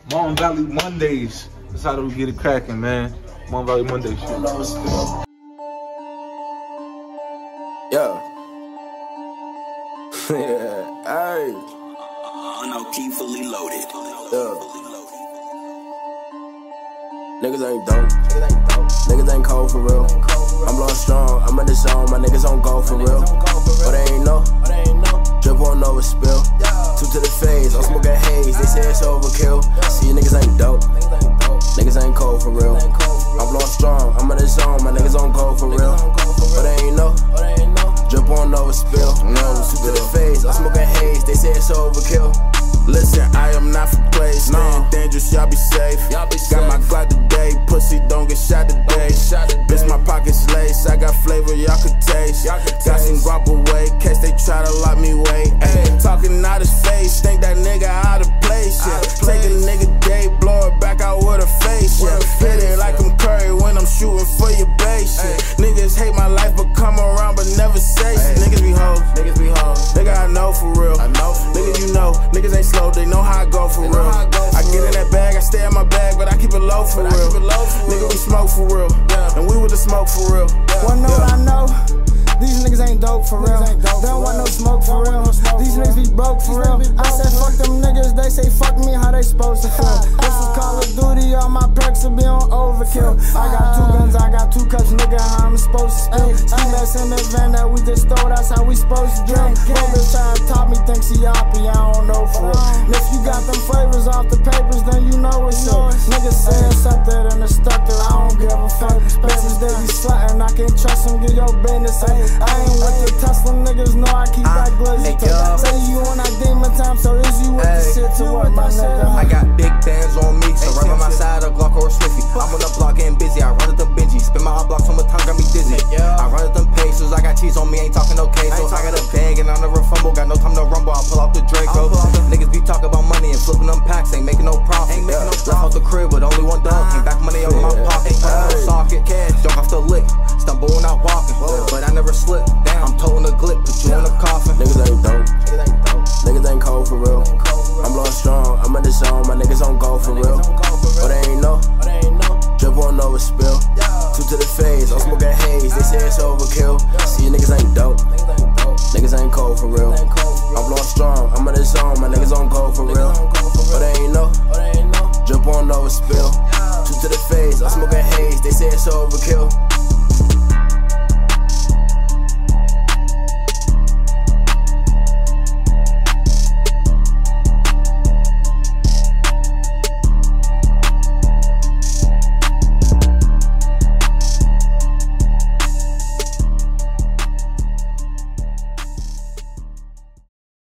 MonValley Mondays. That's how we get it cracking, man. MonValley Mondays shit. Yeah. Yeah. Hey. Keep fully loaded. Yeah. Niggas ain't dope. Niggas ain't cold for real. I'm blowing strong. I'm in the zone. My niggas on go for real. But they ain't know. Drip on over spill. Two to the phase. I'm smoking haze. They say it's overkill. See, niggas ain't dope. Niggas ain't cold for real. I'm blowing strong. I'm in the zone. My niggas on go for real. But they ain't know. Drip on over spill. Two to the phase. I'm smoking haze. They say it's overkill. Listen, I am not for play. Staying dangerous, y'all be safe. Got my Glock today. Pussy don't get shot today. Bitch, my pockets lace. I got flavor, y'all could taste. Got some guap away. Case they try to lock me away. Ayy, talking out his face. Think that nigga out of place. Yeah. Take a nigga day, blow it back out with a face. Yeah. Hit it like I'm Curry when I'm shooting for your base. Yeah. Niggas hate my life, but come around, but never say shit. Niggas be hoes. Nigga, I know for real. Nigga, you know. Niggas ain't slow, they know how I go for real. I get in that bag, I stay in my bag, but I keep it low for real. Nigga, we smoke for real, and we with the smoke for real. One note I know, these niggas ain't dope for real. They don't want no smoke for real. These niggas be broke for real. I said fuck them niggas, they say fuck me, how they supposed to feel? This is Call of Duty, all my perks will be on overkill. I got 2 guns, I got 2 cups, nigga, how I'm supposed to spill. Ski mask in the van that we just stole, that's how we supposed to drill. Bro, bitch trying to top me, thinks he hoppy, I don't know for real. And if you got them flavors off the papers, then you know it's yours. Niggas say it's up there, then it's stuck there, I don't give a fuck. Bitches, they be slutting, I can't trust them, get your business. I ain't with the Tesla niggas, know I keep that glizzy. Say you on that demon time, so is you with the shit to work, my nigga? I got big bands on me, so right by my side, a Glock or a Swiffy. I'm on the block getting busy, I run at them Benji. Spin my hot blocks on my tongue, got me dizzy. I run at them Papes, I got cheese on me, ain't talking no quesos. I got a bag and I never fumble, got no time to rumble, I pull out the Draco. Niggas be talking about money and flipping them packs, ain't making no profit. Left out the crib with only 1 dog, came back money out of my pocket. Socket, junk off the lick, stumble when I walking, but I never slip. Damn, I'm toting the glip, put you in the coffin. Niggas ain't dope. Niggas ain't cold for real. I'm blowing strong. I'm in the zone. My niggas on go for real. But they ain't know. Drip on over spill. 2 to the phase. I'm smoking haze. They say it's overkill. See, niggas ain't dope. Niggas ain't cold for real. I'm blowing strong. I'm in the zone. My niggas on go for real. But they ain't know. Drip on over spill. 2 to the phase. I'm smoking haze. They say it's overkill.